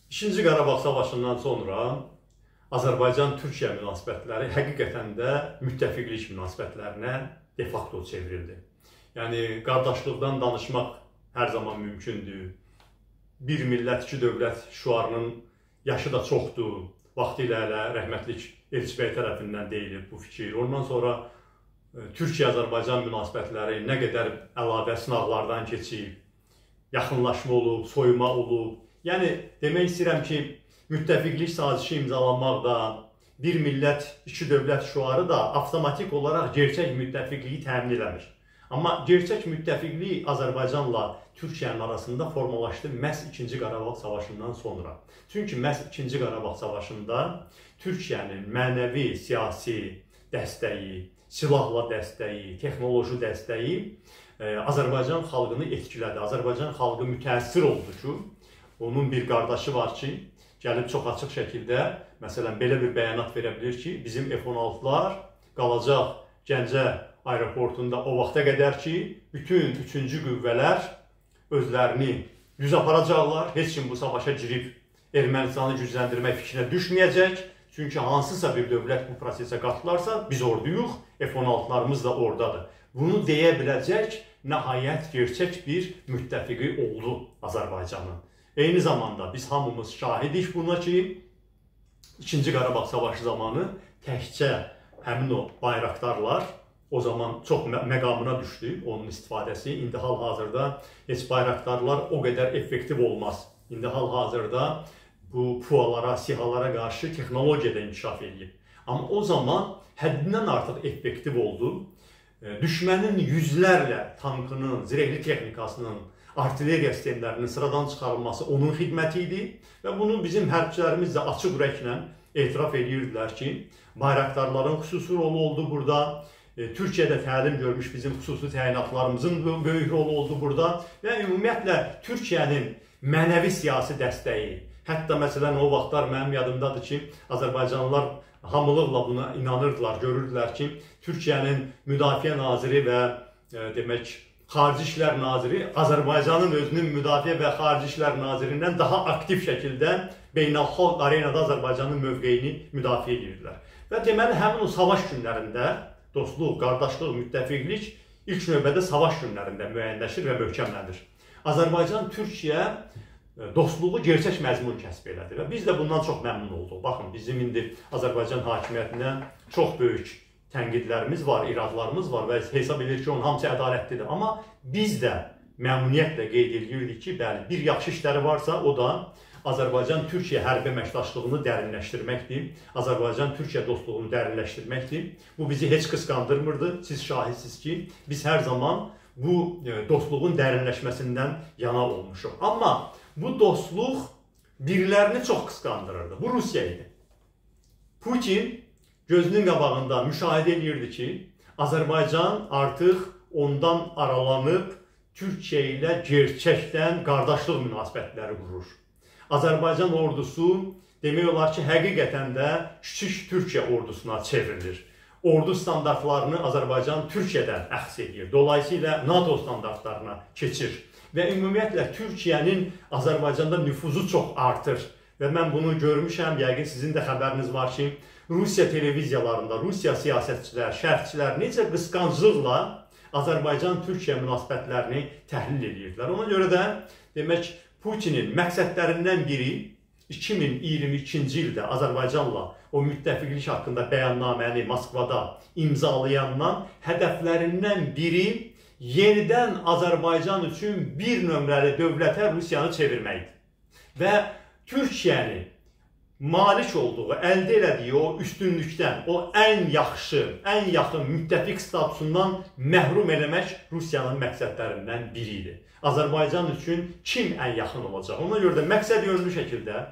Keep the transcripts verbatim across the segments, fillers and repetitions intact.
İkinci Qarabağ savaşından sonra Azərbaycan-Türkiyə münasibətləri həqiqətən də müttəfiqlik münasibətlərinə de facto çevrildi. Yəni, qardaşlıqdan danışmaq hər zaman mümkündür. Bir millət, iki dövlət şüarının yaşı da çoxdur. Vaxtilə elə rəhmətlik Elçi bəy tərəfindən deyilib bu fikir. Ondan sonra Türkiyə-Azərbaycan münasibətləri nə qədər əlavə sınaqlardan keçib, yaxınlaşma olub, soyuma olub. Yəni, demək istəyirəm ki, müttəfiqlik sazişi imzalanmaq da, bir millət, iki dövlət şüarı da avtomatik olaraq gerçək müttəfiqliyi təmin eləmir. Amma gerçək müttəfiqlik Azərbaycanla Türkiyənin arasında formalaşdı məhz ikinci Qarabağ savaşından sonra. Çünki məhz ikinci Qarabağ savaşında Türkiyənin mənəvi, siyasi dəstəyi, silahla dəstəyi, texnoloji dəstəyi Azərbaycan xalqını etkilədi. Azərbaycan xalqı mütəəssir oldu ki, onun bir qardaşı var ki, gəlib çox açıq şəkildə, məsələn, belə bir bəyanat verə bilir ki, bizim F on altılar qalacaq Gəncə aeroportunda o vaxta qədər ki, bütün üçüncü qüvvələr özlərini yüz aparacaqlar, heç kim bu savaşa girib Ermənistanı gücləndirmək fikrinə düşməyəcək. Çünki hansısa bir dövlət bu prosesə qatılarsa, biz orduyuq, F on altılarımız da oradadır. Bunu deyə biləcək nəhayət gerçək bir müttəfiqi oldu Azərbaycanın. Eyni zamanda biz hamımız şahidik buna ki, ikinci Qarabağ savaşı zamanı təkcə həmin o bayraqdarlar o zaman çox məqamına düşdü onun istifadəsi. İndi hal-hazırda heç bayraqdarlar o qədər effektiv olmaz. İndi hal-hazırda bu pualara, sihalara qarşı texnologiya da inkişaf edib. Amma o zaman həddindən artıq effektiv oldu. Düşmənin yüzlərlə tankının, zirehli texnikasının, artilleriya sistemlərinin sıradan çıxarılması onun xidməti idi və bunu bizim hərbçilərimiz də açıq ürəklə etiraf edirdilər ki, bayraqdarların xüsusi rolu oldu burada, Türkiyədə təlim görmüş bizim xüsusi təyinatlarımızın böyük rolu oldu burada və ümumiyyətlə Türkiyənin mənəvi siyasi dəstəyi, hətta məsələn o vaxtlar mənim yadımdadır ki, Azərbaycanlılar hamılıqla buna inanırdılar, görürdülər ki, Türkiyənin müdafiə naziri və demək, Xarici İşlər Naziri Azərbaycanın özünün müdafiə və Xarici İşlər Nazirindən daha aktiv şəkildə beynəlxalq arenada Azərbaycanın mövqeyini müdafiə edirdilər. Və deməli, həmin o savaş günlərində dostluq, qardaşlıq, müttəfiqlik ilk növbədə savaş günlərində müəyyənləşir və möhkəmlənir. Azərbaycan-Türkiyə dostluğu gerçək məzmun kəsb elədi və biz də bundan çox məmnun olduq. Baxın, bizim indi Azərbaycan hakimiyyətindən çox böyük tənqidlərimiz var, iradlarımız var və hesab edir ki, onun hamısı ədalətlidir. Amma biz də məmnuniyyətlə qeyd edirdik ki, bəli, bir yaxşı işləri varsa, o da Azərbaycan-Türkiyə hərbi əməkdaşlığını dərinləşdirməkdir, Azərbaycan-Türkiyə dostluğunu dərinləşdirməkdir. Bu bizi heç qısqandırmırdı. Siz şahidsiniz ki, biz hər zaman bu dostluğun dərinləşməsindən yana olmuşuq. Amma bu dostluq birilərini çox qısqandırırdı. Bu Rusiya idi. Putin gözünün qabağında müşahidə edirdi ki, Azərbaycan artıq ondan aralanıb Türkiyə ilə gerçəkdən qardaşlıq münasibətləri qurur. Azərbaycan ordusu demək olar ki, həqiqətən də kiçik Türkiyə ordusuna çevrilir. Ordu standartlarını Azərbaycan Türkiyədən əxs edir. Dolayısıyla NATO standartlarına keçir. Və ümumiyyətlə Türkiyənin Azərbaycanda nüfuzu çox artır. Və mən bunu görmüşəm, yəqin sizin də xəbəriniz var ki, Rusiya televiziyalarında Rusiya siyasətçilər, şərhçilər necə qısqanclıqla Azərbaycan-Türkiyə münasibətlərini təhlil edirdilər. Ona görə də demək Putinin məqsədlərindən biri iki min iyirmi ikinci ildə Azərbaycanla o müttəfiqlik haqqında bəyannaməni Moskvada imzalayandan hədəflərindən biri yenidən Azərbaycan üçün bir nömrəli dövlətə Rusiyanı çevirməkdir. Və Türkiyəni malik olduğu, əldə elədiyi o üstünlükdən, o ən yaxşı, ən yaxın müttəfiq statusundan məhrum eləmək Rusiyanın məqsədlərindən biridir. Azərbaycan üçün kim ən yaxın olacaq? Ona görə də məqsəd yönlü şəkildə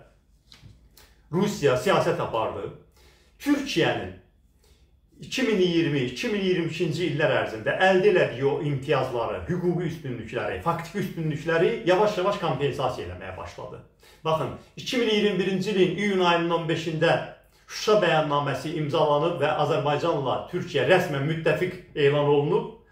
Rusiya siyasət apardı. Türkiyənin iki min iyirmi iki min iyirmi ikinci illər ərzində əldə elədiyi o imtiyazları, hüquqi üstünlükləri, faktiki üstünlükləri yavaş-yavaş kompensasiya eləməyə başladı. Baxın, iki min iyirmi birinci ilin iyun ayının on beşində Şuşa bəyannaməsi imzalanıb və Azərbaycanla Türkiyə rəsmən müttəfiq elan olunub.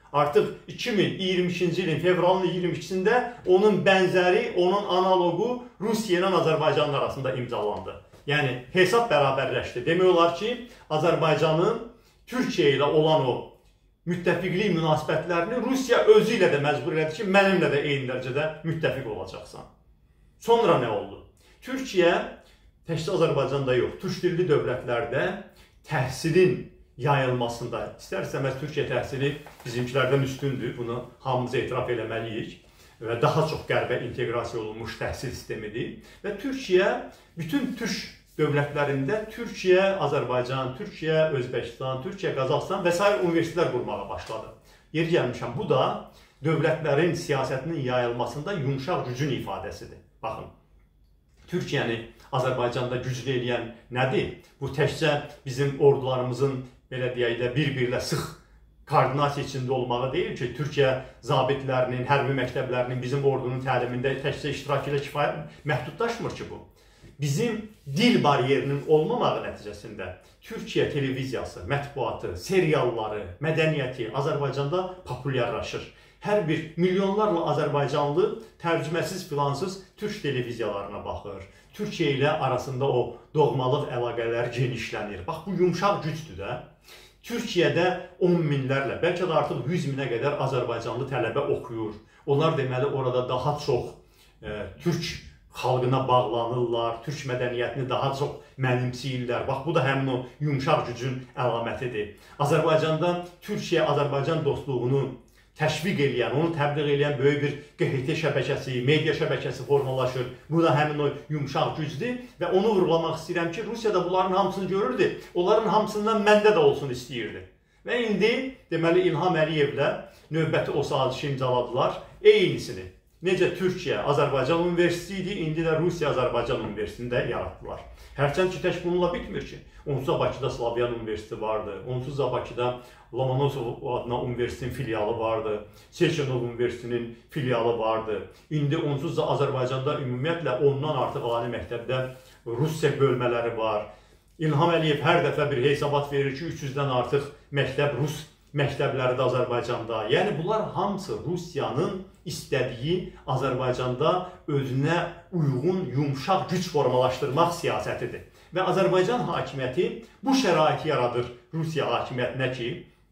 Artıq iki min iyirmi ikinci ilin fevralın iyirmi ikisində onun bənzəri, onun analogu Rusiya ilə Azərbaycanın arasında imzalandı. Yəni hesab bərabərləşdi. Demək olar ki, Azərbaycanın Türkiyə ilə olan o müttəfiqlik münasibətlərini Rusiya özü ilə də məcbur elədi ki, mənimlə də eyni dərəcədə müttəfiq olacaqsan. Sonra nə oldu? Türkiyə təkcə Azərbaycanda yox, türk dilli dövlətlərdə təhsilin yayılmasında, istər-istəməz Türkiyə təhsili bizimkilərdən üstündür, bunu hamımız etiraf eləməliyik və daha çox qərbə inteqrasiya olunmuş təhsil sistemidir və Türkiyə bütün türk dövlətlərində Türkiyə, Azərbaycan, Türkiyə, Özbəkistan, Türkiyə, Qazaxıstan və sair universitetlər qurmağa başladı. Yer gəlmişəm, bu da dövlətlərin siyasətinin yayılmasında yumşaq gücün ifadəsidir. Baxın, Türkiyəni Azərbaycanda güclü eləyən nədir? Bu təkcə bizim ordularımızın belə deyək də bir-birlə sıx koordinasiya içində olmağı deyil ki, Türkiyə zabitlərinin, hərbi məktəblərinin bizim ordunun təlimində təkcə iştirak ilə kifayət məhdudlaşmır ki bu. Bizim dil bariyerinin olmamağı nəticəsində Türkiyə televiziyası, mətbuatı, serialları, mədəniyyəti Azərbaycanda populyarlaşır. Hər bir milyonlarla Azərbaycanlı tərcüməsiz filansız türk televiziyalarına baxır. Türkiyə ilə arasında o doğmalıq əlaqələri genişlənir. Bax, bu yumşaq gücdür də. Türkiyədə on minlərlə, bəlkə də artıq yüz minə qədər Azərbaycanlı tələbə oxuyur. Onlar deməli orada daha çox e, türk xalqına bağlanırlar, türk mədəniyyətini daha çox mənimsəyirlər. Bax, bu da həmin o yumşaq gücün əlamətidir. Azərbaycanda Türkiyə-Azərbaycan dostluğunu təşviq eləyən, onu təbliğ eləyən böyük bir Q H T şəbəkəsi, media şəbəkəsi formalaşır. Bu da həmin o yumşaq gücdür və onu vurğulamaq istəyirəm ki, Rusiya da bunların hamısını görürdü. Onların hamısından məndə də olsun istəyirdi. Və indi, deməli, İlham Əliyevlə növbəti o sazişi imzaladılar. Eynisini. Necə Türkiyə, Azərbaycan Universiteti idi, indi də Rusiya, Azərbaycan Universitetində yaratdılar. Hərçənd ki, tək bununla bitmir ki. Onsuz da Bakıda Slavyan Universiteti vardı, onsuz da Bakıda Lomonosov adına universitetin filialı vardı, Seçenov Universitetinin filialı vardı. İndi onsuz da Azərbaycanda ümumiyyətlə ondan artıq ali məktəbdə Rusiya bölmələri var. İlham Əliyev hər dəfə bir hesabat verir ki, üç yüzdən artıq məktəb Rus məktəbləri də Azərbaycanda. Yəni bunlar hamısı Rusiyanın istədiyi Azərbaycanda özünə uyğun, yumşaq güc formalaşdırmaq siyasətidir. Və Azərbaycan hakimiyyəti bu şəraiti yaradır Rusiya hakimiyyətinə ki,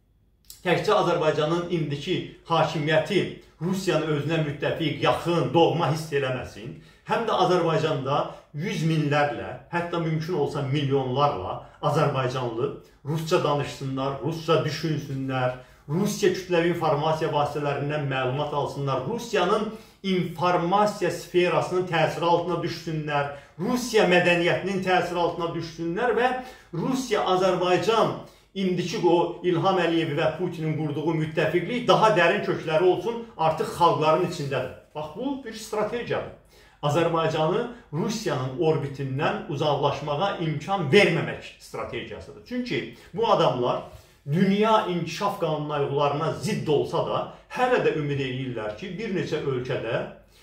təkcə Azərbaycanın indiki hakimiyyəti Rusiyanı özünə müttəfiq, yaxın, doğma hiss eləməsin, həm də Azərbaycanda yüz minlərlə, hətta mümkün olsa milyonlarla Azərbaycanlı Rusça danışsınlar, Rusça düşünsünlər, Rusiya kütləvi informasiya vasitələrindən məlumat alsınlar, Rusiyanın informasiya sferasının təsiri altına düşsünlər, Rusiya mədəniyyətinin təsiri altına düşsünlər və Rusiya-Azərbaycan indiki o İlham Əliyevi və Putinin qurduğu müttəfiqlik daha dərin kökləri olsun, artıq xalqların içindədir. Bax, bu bir strategiyadır. Azərbaycanı Rusiyanın orbitindən uzaqlaşmağa imkan verməmək strategiyasıdır. Çünki bu adamlar dünya inkişaf qanunlarına zidd olsa da, hələ də ümid edirlər ki, bir neçə ölkədə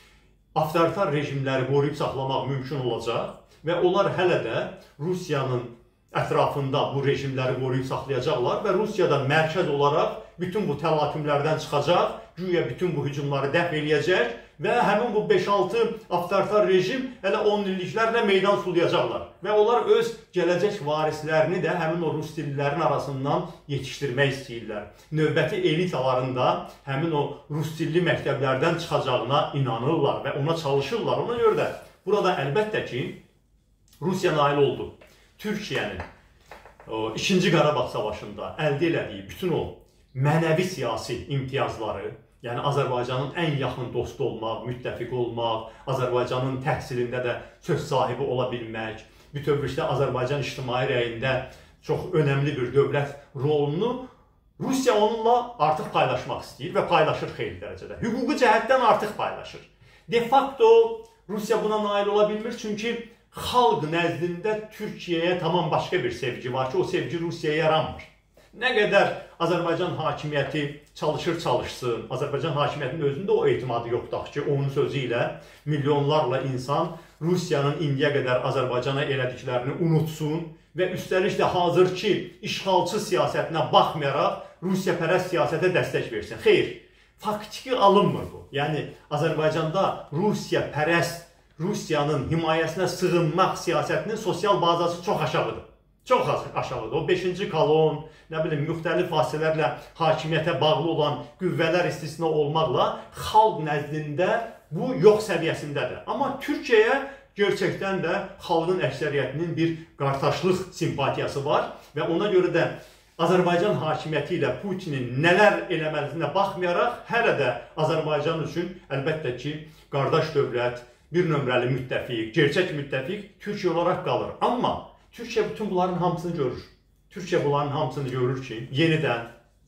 avtoritar rejimləri qoruyub saxlamaq mümkün olacaq və onlar hələ də Rusiyanın ətrafında bu rejimləri qoruyub saxlayacaqlar və Rusiyada mərkəz olaraq bütün bu təlatümlərdən çıxacaq, güya bütün bu hücumları dəf eləyəcək və həmin bu beş altı avtoritar rejim hələ on illiklərlə meydan sulayacaqlar. Və onlar öz gələcək varislərini də həmin o rus dillilərin arasından yetişdirmək istəyirlər. Növbəti elitaların da həmin o rus dilli məktəblərdən çıxacağına inanırlar və ona çalışırlar. Ona görə də burada əlbəttə ki, Rusiya nail oldu. Türkiyənin ikinci Qarabağ savaşında əldə elədiyi bütün o mənəvi siyasi imtiyazları, yəni Azərbaycanın ən yaxın dostu olmaq, müttəfiq olmaq, Azərbaycanın təhsilində də söz sahibi ola bilmək, bütövlükdə Azərbaycan ictimai rəyində çox önəmli bir dövlət rolunu Rusiya onunla artıq paylaşmaq istəyir və paylaşır xeyli dərəcədə. Hüquqi cəhətdən artıq paylaşır. De facto Rusiya buna nail ola bilmir, çünki xalq nəzdində Türkiyəyə tamam başqa bir sevgi var ki, o sevgi Rusiyaya yaranmır. Nə qədər Azərbaycan hakimiyyəti çalışır çalışsın, Azərbaycan hakimiyyətinin özündə o etimadı yoxdur ki, onun sözü ilə milyonlarla insan Rusiyanın indiyə qədər Azərbaycana elədiklərini unutsun və üstəlik də hazırki işğalçı siyasətinə baxmayaraq Rusiyapərəst siyasətə dəstək versin. Xeyr, faktiki alınmır bu. Yəni Azərbaycanda Rusiyapərəst, Rusiyanın himayəsinə sığınmaq siyasətinin sosial bazası çox aşağıdır. Çox aşağıdır. O beşinci kolon, nə bilim, müxtəlif vasitələrlə hakimiyyətə bağlı olan qüvvələr istisna olmaqla xalq nəzdində bu yox səviyyəsindədir. Amma Türkiyəyə gerçəkdən də xalqın əksəriyyətinin bir qardaşlıq simpatiyası var və ona görə də Azərbaycan hakimiyyəti ilə Putinin nələr eləməlisinə baxmayaraq, hələ də Azərbaycan üçün əlbəttə ki, qardaş dövlət, bir nömrəli müttəfiq, gerçək müttəfiq Türkiyə olaraq qalır. Amma Türkiyə bütün bunların hamısını görür. Türkiyə bunların hamısını görür ki, yenidən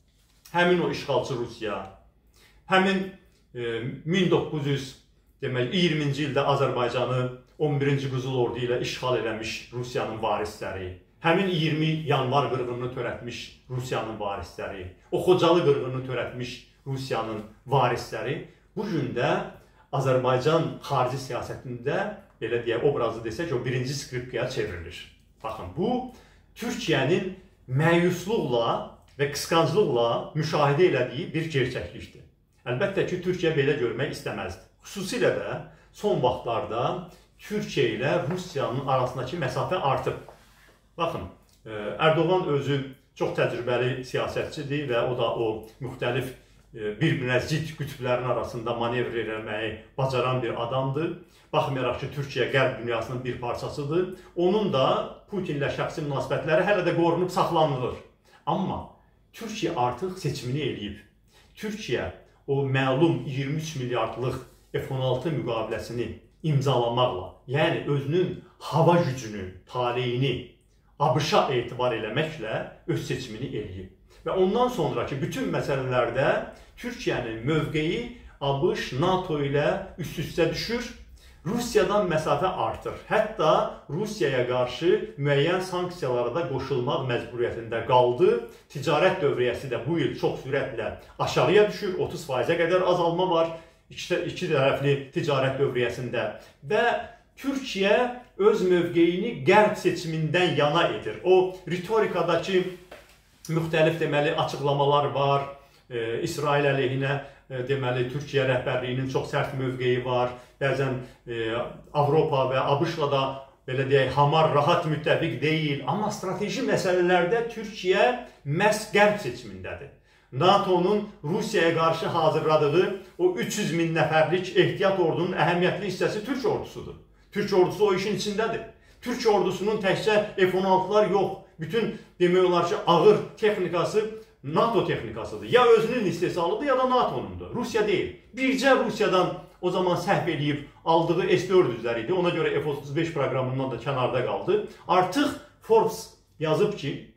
həmin o işğalçı Rusiya, həmin e, min doqquz yüz iyirminci ildə Azərbaycanı on birinci Qızıl Ordu ilə işğal eləmiş Rusiyanın varisləri, həmin iyirmi yanvar qırğınını törətmiş Rusiyanın varisləri, o Xocalı qırğınını törətmiş Rusiyanın varisləri bu gün də Azərbaycan xarici siyasətində, belə deyək, obrazı desək, o birinci skripkaya çevrilir. Baxın, bu Türkiyənin məyusluqla və qısqanclıqla müşahidə elədiyi bir gerçəklikdir. Əlbəttə ki, Türkiyə belə görmək istəməzdi. Xüsusilə də son vaxtlarda Türkiyə ilə Rusiyanın arasındakı məsafə artıb. Baxın, Ərdoğan özü çox təcrübəli siyasətçidir və o da o müxtəlif bir-birinə zid qütblərin arasında manevr eləməyi bacaran bir adamdır. Baxmayaraq ki, Türkiyə qərb dünyasının bir parçasıdır. Onun da Putinlə şəxsi münasibətləri hələ də qorunub saxlanılır. Amma Türkiyə artıq seçimini eləyib. Türkiyə o məlum iyirmi üç milyardlıq F on altı müqaviləsini imzalamaqla, yəni özünün hava gücünü, taleyini ABŞ-a etibar eləməklə öz seçimini eləyib. Və ondan sonraki bütün məsələlərdə Türkiyənin mövqeyi ABŞ, NATO ilə üst-üstə düşür, Rusiyadan məsafə artır. Hətta Rusiyaya qarşı müəyyən sanksiyalara da qoşulmaq məcburiyyətində qaldı. Ticarət dövriyyəsi də bu il çox sürətlə aşağıya düşür, otuz faizə qədər azalma var iki, iki tərəfli ticarət dövriyyəsində. Və Türkiyə öz mövqeyini qərb seçimindən yana edir. O ritorikadakı müxtəlif deməli açıqlamalar var. E, İsrail əleyhinə e, deməli Türkiyə rəhbərliyinin çox sərt mövqeyi var. Bəzən e, Avropa və ABŞ-la da belə deyək hamar, rahat müttəfiq deyil. Amma strateji məsələlərdə Türkiyə məhz qərb seçimindədir. NATO'nun Rusiyaya qarşı hazırladığı o üç yüz min nəfərlik ehtiyat ordunun əhəmiyyətli hissəsi Türk ordusudur. Türk ordusu o işin içindədir. Türk ordusunun təkcə F on altılar yox, bütün demək olar ki, ağır texnikası NATO texnikasıdır. Ya özünün istehsalıdır, ya da NATO'nundur. Rusiya deyil. Bircə Rusiyadan o zaman səhv eləyib aldığı S dörd yüzlər idi. Ona görə F otuz beş proqramından da kənarda qaldı. Artıq Forbes yazıb ki,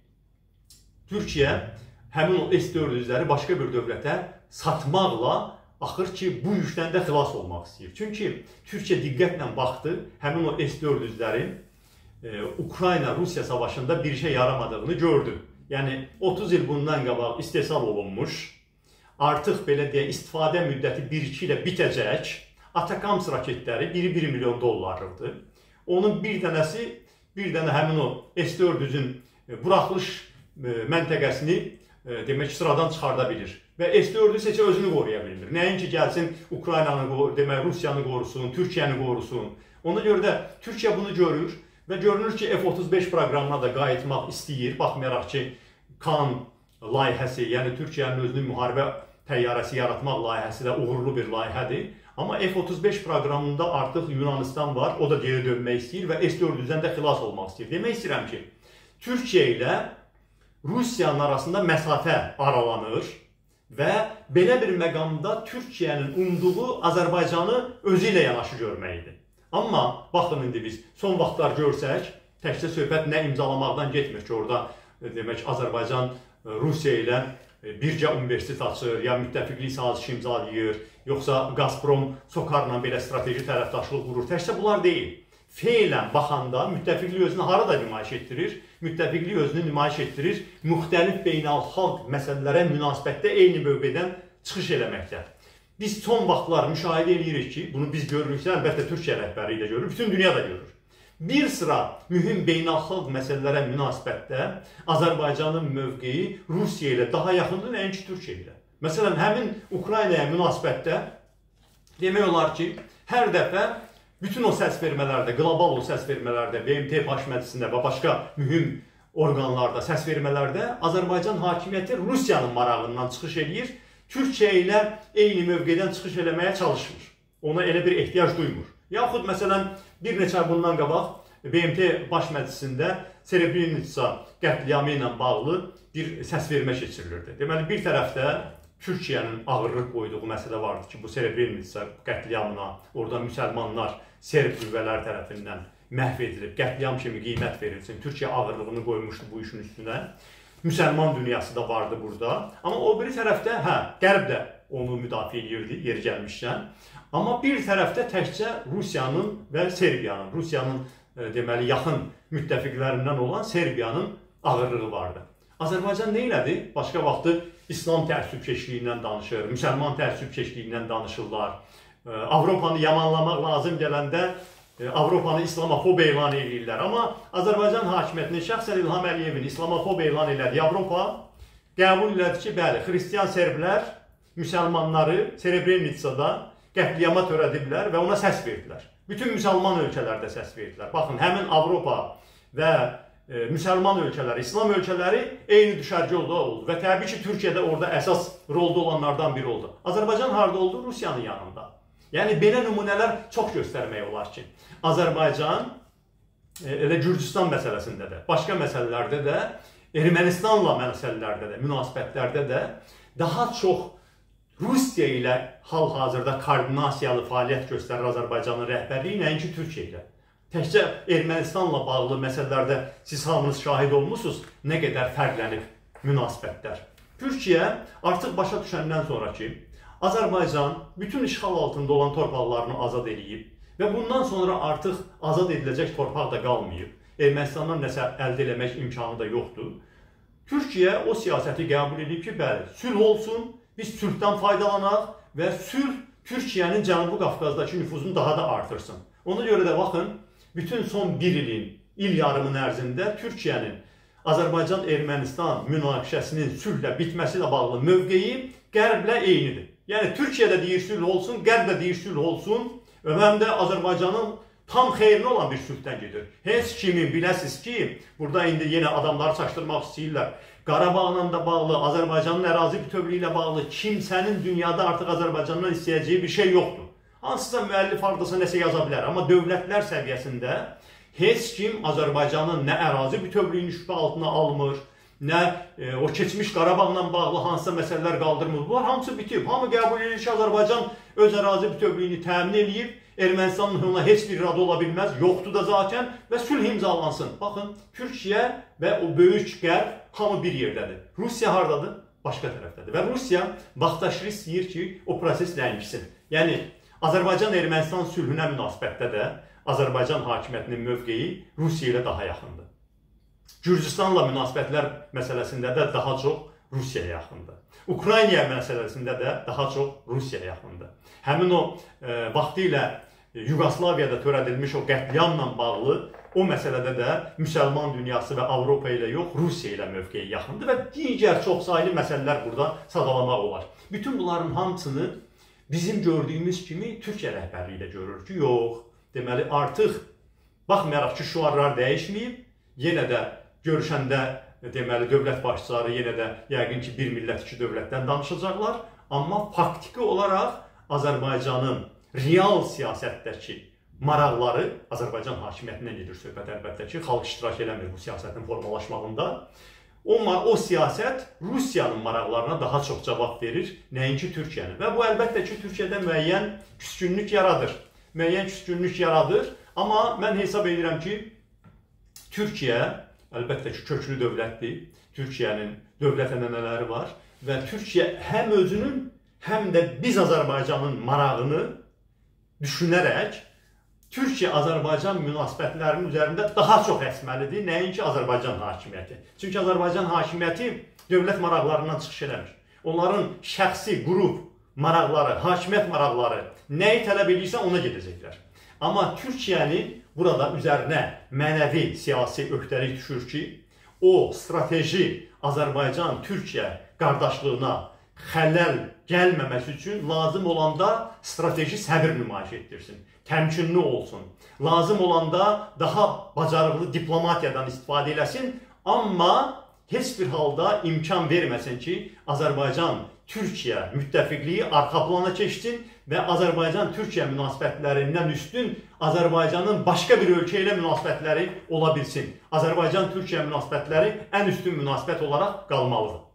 Türkiyə həmin o S dörd yüzləri başqa bir dövlətə satmaqla axır ki, bu yükdən də xilas olmaq istəyir. Çünki Türkiyə diqqətlə baxdı, həmin o S dörd yüzlərin e, Ukrayna-Rusiya savaşında bir işə yaramadığını gördü. Yəni otuz il bundan qabaq istehsal olunmuş, artıq belə deyək, istifadə müddəti bir iki ilə bitəcək Atakams raketləri biri bir milyon dollarlıqdır. Onun bir dənəsi, bir dənə həmin o S dörd yüzün buraxılış məntəqəsini demək sıradan çıxarda bilir. Və S dörd yüz heç özünü qoruya bilmir. Nəinki gəlsin Ukraynanı, demək Rusiyanı qorusun, Türkiyəni qorusun. Ona görə də Türkiyə bunu görür və görünür ki, F otuz beş proqramına da qayıtmaq istəyir. Baxmayaraq ki, Kan layihəsi, yəni Türkiyənin özünün müharibə təyyarəsi yaratmaq layihəsi də uğurlu bir layihədir. Amma F otuz beş proqramında artıq Yunanistan var, o da geri dönmək istəyir və S dörd yüzdən də xilas olmaq istəyir. Demək istəyirəm ki, Türkiyə ilə Rusiyanın arasında məsafə aralanır və belə bir məqamda Türkiyənin umduğu Azərbaycanı özü ilə yanaşı görməkdir. Amma baxın indi biz son vaxtlar görsək, təkcə söhbət nə imzalamaqdan getmir ki, orada demək Azərbaycan Rusiya ilə bircə universitet açır, ya müttəfiqlik sazişi imzalayır, yoxsa Gazprom Sokarla belə strateji tərəfdaşlıq qurur. Təkcə bunlar deyil. Feilən baxanda müttəfiqlik özünü harada nümayiş etdirir? Müttəfiqlik özünü nümayiş etdirir müxtəlif beynəlxalq məsələlərə münasibətdə eyni mövqedən çıxış eləməkdə. Biz son vaxtlar müşahidə edirik ki, bunu biz görürüksə, əlbəttə Türkiyə rəhbəri ilə görür, bütün dünya da görür. Bir sıra mühüm beynəlxalq məsələlərə münasibətdə Azərbaycanın mövqeyi Rusiya ilə daha yaxındır, nəinki Türkiyə ilə. Məsələn, həmin Ukraynaya münasibətdə demək olar ki, hər dəfə bütün o səs vermələrdə, qlobal o səs vermələrdə, B M T Baş Məclisində və başqa mühüm orqanlarda, səs vermələrdə Azərbaycan hakimiyyəti Rusiyanın marağından çıxış edir, Türkiyə ilə eyni mövqedən çıxış eləməyə çalışmır. Ona elə bir ehtiyac duymur. Yaxud, məsələn, bir neçə bundan qabaq B M T Baş Məclisində Srebrenica qətliamı ilə bağlı bir səs vermə keçirilirdi. Deməli, bir tərəfdə Türkiyənin ağırlıq qoyduğu məsələ vardı ki, bu Srebrenica qətliamına orada müsəlmanlar Serb qüvvələr tərəfindən məhv edilib, qətliam kimi qiymət verilsin. Türkiyə ağırlığını qoymuşdu bu işin üstünə. Müsəlman dünyası da vardı burada. Amma o biri tərəfdə, hə, Qərb də onu müdafiə edirdi, yeri gəlmişkən. Amma bir tərəfdə təkcə Rusiyanın və Serbiyanın, Rusiyanın e, deməli yaxın müttəfiqlərindən olan Serbiyanın ağırlığı vardı. Azərbaycan nə elədi? Başqa vaxtı İslam təəssübkeşliyindən danışır, müsəlman təəssübkeşliyindən danışırlar. E, Avropanı yamanlamaq lazım gələndə e, Avropanı islamofob elan edirlər. Amma Azərbaycan hakimiyyətinin şəxsən İlham Əliyevin islamofob elan elədiyi Avropa qəbul elədi ki, bəli, xristian serblər müsəlmanları Srebrenicada qətliama törədiblər və ona səs verdilər. Bütün müsəlman ölkələrdə səs verdilər. Baxın, həmin Avropa və e, müsəlman ölkələri, İslam ölkələri eyni düşərgədə oldu və təbii ki, Türkiyədə orada əsas rolda olanlardan biri oldu. Azərbaycan harada oldu? Rusiyanın yanında. Yəni, belə nümunələr çox göstərmək olar ki, Azərbaycan e, elə Gürcüstan məsələsində də, başqa məsələlərdə də, Ermənistanla məsələlərdə də, münasibətlərdə də daha çox Rusiya ilə hal-hazırda koordinasiyalı fəaliyyət göstərir Azərbaycanın rəhbərliyi, nəinki Türkiyə ilə. Təkcə Ermənistanla bağlı məsələlərdə siz hamınız şahid olmusunuz, nə qədər fərqlənib münasibətlər. Türkiyə artıq başa düşəndən sonra ki, Azərbaycan bütün işğal altında olan torpaqlarını azad edib və bundan sonra artıq azad ediləcək torpaq da qalmayıb, Ermənistandan nəsə əldə eləmək imkanı da yoxdur. Türkiyə o siyasəti qəbul edib ki, bəli, sülh olsun, biz sülhdən faydalanaq və sülh Türkiyənin Cənubi Qafqazdakı nüfuzunu daha da artırsın. Ona görə də baxın, bütün son bir ilin, il yarımın ərzində Türkiyənin Azərbaycan-Ermənistan münaqişəsinin sülhlə bitməsi ilə bağlı mövqeyi Qərblə eynidir. Yəni, Türkiyə də deyir sülh olsun, Qərb də deyir sülh olsun və həm də Azərbaycanın tam xeyrinə olan bir sülhdən gedir. Heç kimin biləsiz ki, burada indi yenə adamları çaşdırmaq istəyirlər. Qarabağla da bağlı, Azərbaycanın ərazi bütövlüyü ilə bağlı kimsənin dünyada artıq Azərbaycandan istəyəcəyi bir şey yoxdur. Hansısa müəllif hardasa nəsə yaza bilər, amma dövlətlər səviyyəsində heç kim Azərbaycanın nə ərazi bütövlüyünü şübhə altına almır, nə e, o keçmiş Qarabağla bağlı hansısa məsələlər qaldırmır. Bunlar hamısı bitib. Hamı qəbul edir ki, Azərbaycan öz ərazi bütövlüyünü təmin edib, Ermənistanın ona heç bir radı ola bilməz, yoxdur da zaten və sülh imzalansın. Baxın, Türkiyə və o böyük qərb hamı bir yerdədir. Rusiya haradadır? Başqa tərəfdədir. Və Rusiya vaxtaşırı istəyir ki, o proses ləngisin. Yəni, Azərbaycan-Ermənistan sülhünə münasibətdə də Azərbaycan hakimiyyətinin mövqeyi Rusiya ilə daha yaxındır. Gürcüstanla münasibətlər məsələsində də daha çox Rusiyaya yaxındır. Ukrayna məsələsində də daha çox Rusiyaya yaxındır. Həmin o e, vaxtı ilə Yugoslaviyada törədilmiş o qətliamla bağlı o məsələdə də müsəlman dünyası və Avropa ilə yox, Rusiya ilə mövqeyi yaxındır və digər çoxsaylı məsələlər burada sadalamaq olar. Bütün bunların hamısını bizim gördüyümüz kimi Türkiyə rəhbərliyi də görür ki, yox, deməli artıq baxmayaraq ki, şüarlar dəyişməyib, yenə də görüşəndə deməli dövlət başçıları yenə də yəqin ki, bir millət iki dövlətdən danışacaqlar, amma faktiki olaraq Azərbaycanın real siyasətdəki maraqları Azərbaycan hakimiyyətindən gedir söhbət əlbəttə ki, xalq iştirak eləmir bu siyasətin formalaşmağında. O, o siyasət Rusiyanın maraqlarına daha çox cavab verir, nəinki Türkiyənin. Və bu əlbəttə ki, Türkiyədə müəyyən küskünlük yaradır. Müəyyən küskünlük yaradır, amma mən hesab edirəm ki, Türkiyə əlbəttə ki, köklü dövlətdir. Türkiyənin dövlət ənənələri var və Türkiyə həm özünün, həm də biz Azərbaycanın marağını düşünərək Türkiyə-Azərbaycan münasibətlərinin üzərində daha çox əsməlidir, nəinki Azərbaycan hakimiyyəti. Çünki Azərbaycan hakimiyyəti dövlət maraqlarından çıxış eləmir. Onların şəxsi, qrup maraqları, hakimiyyət maraqları nəyi tələb edirsə ona gedəcəklər. Amma Türkiyəni burada üzərinə mənəvi siyasi öhdəlik düşür ki, o strateji Azərbaycan-Türkiyə qardaşlığına xələl gəlməməsi üçün lazım olanda strateji səbir nümayiş etdirsin, təmkinli olsun. Lazım olanda daha bacarıqlı diplomatiyadan istifadə eləsin, amma heç bir halda imkan verməsin ki, Azərbaycan-Türkiyə müttəfiqliyi arxa plana keçsin və Azərbaycan-Türkiyə münasibətlərindən üstün Azərbaycanın başqa bir ölkə ilə münasibətləri ola bilsin. Azərbaycan-Türkiyə münasibətləri ən üstün münasibət olaraq qalmalıdır.